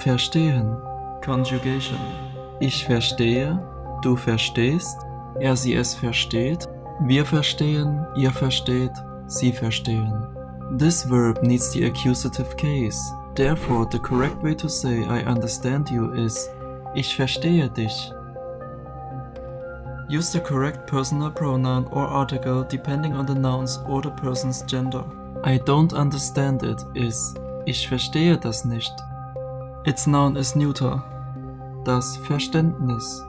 Verstehen. Conjugation. Ich verstehe, du verstehst, er sie es versteht, wir verstehen, ihr versteht, sie verstehen. This verb needs the accusative case. Therefore, the correct way to say I understand you is ich verstehe dich. Use the correct personal pronoun or article depending on the noun's or the person's gender. I don't understand it is ich verstehe das nicht. Its noun is neuter. Das Verständnis.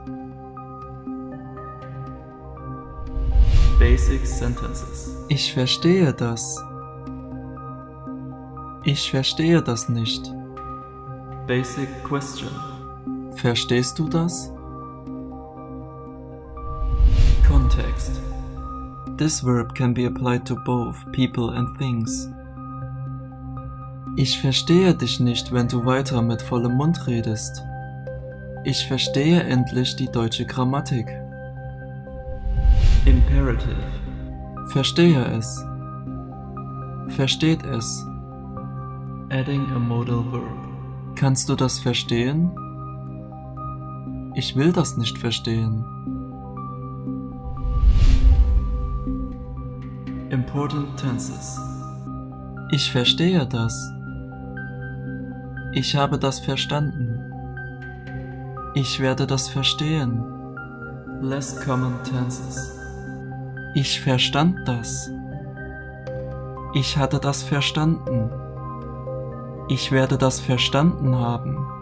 Basic sentences. Ich verstehe das. Ich verstehe das nicht. Basic question. Verstehst du das? Context. This verb can be applied to both people and things. Ich verstehe dich nicht, wenn du weiter mit vollem Mund redest. Ich verstehe endlich die deutsche Grammatik. Imperative. Verstehe es. Versteht es. Adding a modal verb. Kannst du das verstehen? Ich will das nicht verstehen. Important tenses. Ich verstehe das. Ich habe das verstanden. Ich werde das verstehen. Less common tenses. Ich verstand das. Ich hatte das verstanden. Ich werde das verstanden haben.